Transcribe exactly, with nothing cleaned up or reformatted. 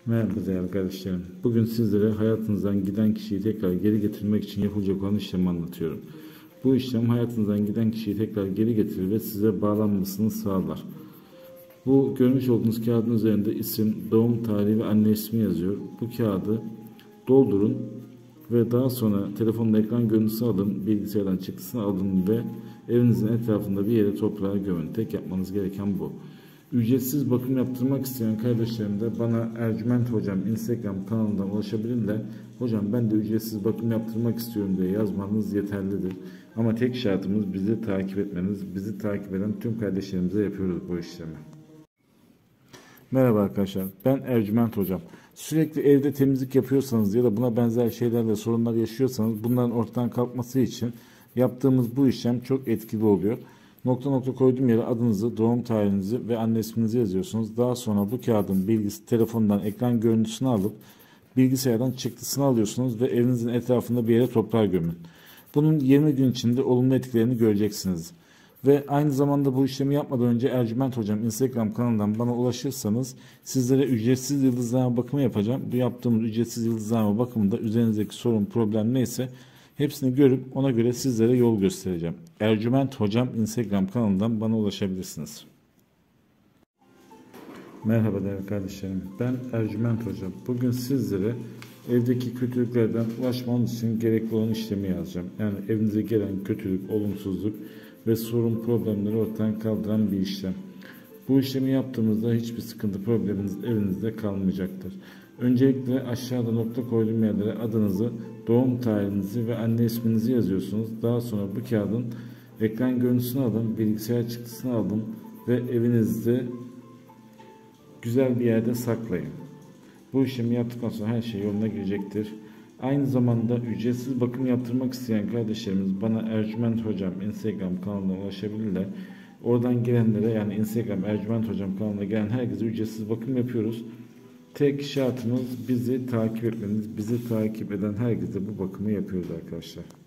Merhaba değerli kardeşlerim. Bugün sizlere hayatınızdan giden kişiyi tekrar geri getirmek için yapılacak olan işlemi anlatıyorum. Bu işlem hayatınızdan giden kişiyi tekrar geri getirir ve size bağlanmasını sağlar. Bu görmüş olduğunuz kağıdın üzerinde isim, doğum tarihi ve anne ismi yazıyor. Bu kağıdı doldurun ve daha sonra telefonun ekran görüntüsü alın, bilgisayardan çıktısını alın ve evinizin etrafında bir yere toprağa gömün. Tek yapmanız gereken bu. Ücretsiz bakım yaptırmak isteyen kardeşlerim de bana Ercüment Hocam Instagram kanalından ulaşabilirler. Hocam ben de ücretsiz bakım yaptırmak istiyorum diye yazmanız yeterlidir. Ama tek şartımız bizi takip etmeniz. Bizi takip eden tüm kardeşlerimize yapıyoruz bu işlemi. Merhaba arkadaşlar, ben Ercüment Hocam. Sürekli evde temizlik yapıyorsanız ya da buna benzer şeylerle sorunlar yaşıyorsanız bunların ortadan kalkması için yaptığımız bu işlem çok etkili oluyor. Nokta nokta koyduğum yere adınızı, doğum tarihinizi ve anne isminizi yazıyorsunuz. Daha sonra bu kağıdın bilgisi telefondan ekran görüntüsünü alıp bilgisayardan çıktısını alıyorsunuz ve evinizin etrafında bir yere toprağa gömün. Bunun yirmi gün içinde olumlu etkilerini göreceksiniz. Ve aynı zamanda bu işlemi yapmadan önce Ercüment Hocam Instagram kanalından bana ulaşırsanız sizlere ücretsiz yıldızlama bakımı yapacağım. Bu yaptığımız ücretsiz yıldızlama bakımında üzerinizdeki sorun, problem neyse hepsini görüp ona göre sizlere yol göstereceğim. Ercüment Hocam Instagram kanalından bana ulaşabilirsiniz. Merhaba değerli kardeşlerim. Ben Ercüment Hocam. Bugün sizlere evdeki kötülüklerden ulaşmanız için gerekli olan işlemi yazacağım. Yani evinize gelen kötülük, olumsuzluk ve sorun, problemleri ortadan kaldıran bir işlem. Bu işlemi yaptığımızda hiçbir sıkıntı, probleminiz evinizde kalmayacaktır. Öncelikle aşağıda nokta koyduğum yerlere adınızı, doğum tarihinizi ve anne isminizi yazıyorsunuz. Daha sonra bu kağıdın ekran görüntüsünü alın, bilgisayar çıktısını alın ve evinizde güzel bir yerde saklayın. Bu işlemi yaptıktan sonra her şey yoluna girecektir. Aynı zamanda ücretsiz bakım yaptırmak isteyen kardeşlerimiz bana Ercüment Hocam Instagram kanalına ulaşabilirler. Oradan gelenlere, yani Instagram Ercüment Hocam kanalına gelen herkese ücretsiz bakım yapıyoruz. Tek şartımız bizi takip etmeniz. Bizi takip eden herkese bu bakımı yapıyoruz arkadaşlar.